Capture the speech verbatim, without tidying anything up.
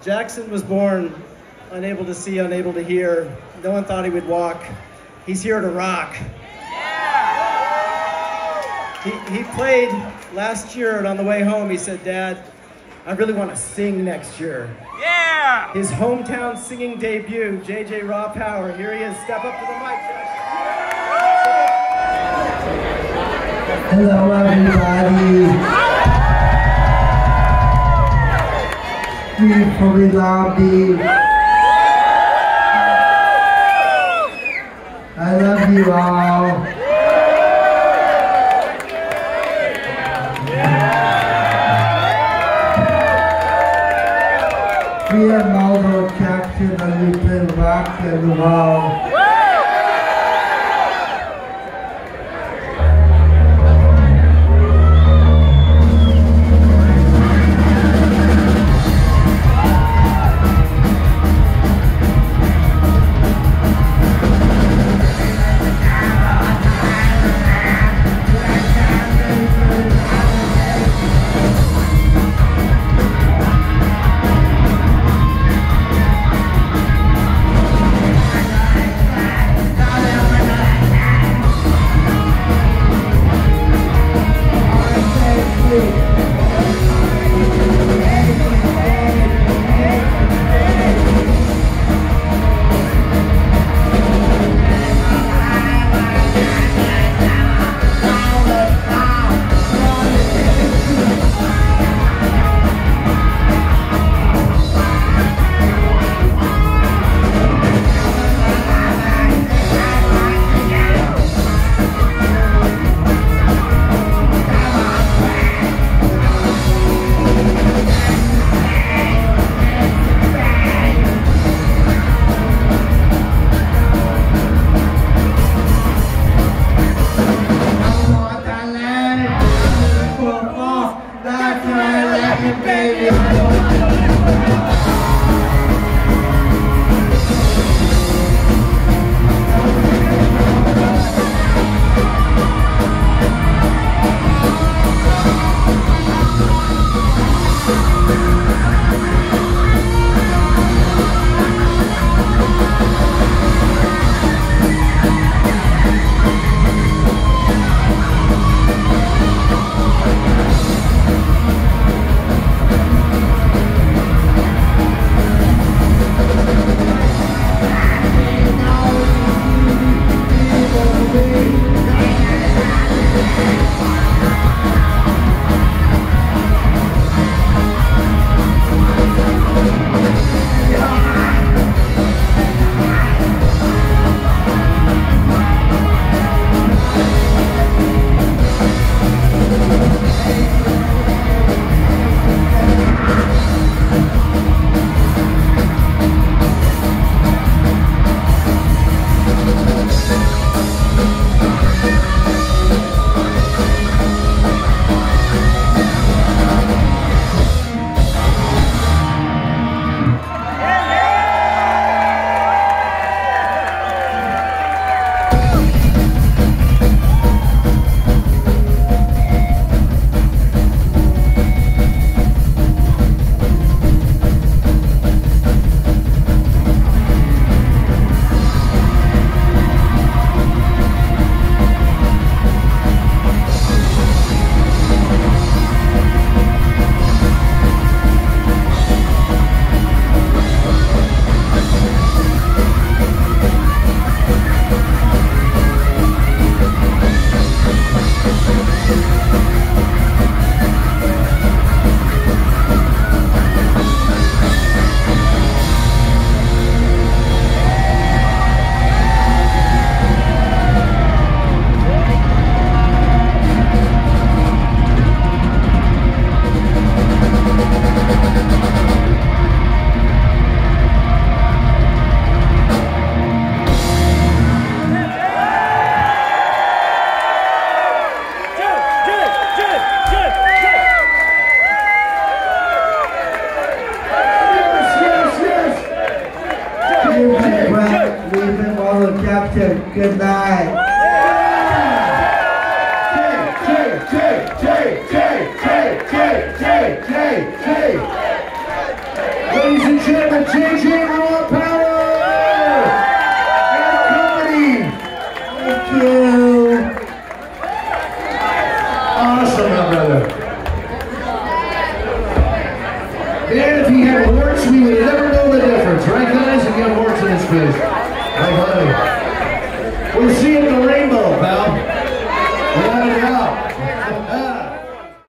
Jackson was born unable to see, unable to hear. No one thought he would walk. He's here to rock. He, he played last year, and on the way home he said, "Dad, I really want to sing next year." Yeah! His hometown singing debut, J J Raw Power. Here he is. Step up to the mic, Jackson. Hello, everybody. Beautifully lobby. I love you all. We are MotörJäxxon and we play rock and roll. MotörJäxxon. Good night. J, J, J, J, J, J, J, J, J, J. Ladies and J J Raw Power and Company. Thank you. Awesome, my brother. Man, if he had warts, we would never know the difference, right, guys? If you have warts in his face. Like, honey. We'll see you.